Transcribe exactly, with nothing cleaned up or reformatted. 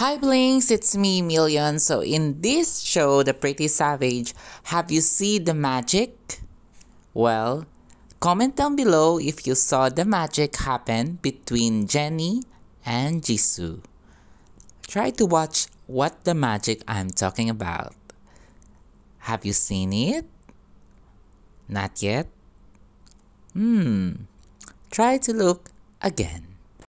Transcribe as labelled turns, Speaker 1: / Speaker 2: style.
Speaker 1: Hi Blinks, it's me Million. So in this show, The Pretty Savage, have you seen the magic? Well, comment down below if you saw the magic happen between Jennie and Jisoo. Try to watch what the magic I'm talking about. Have you seen it? Not yet? Hmm. Try to look again.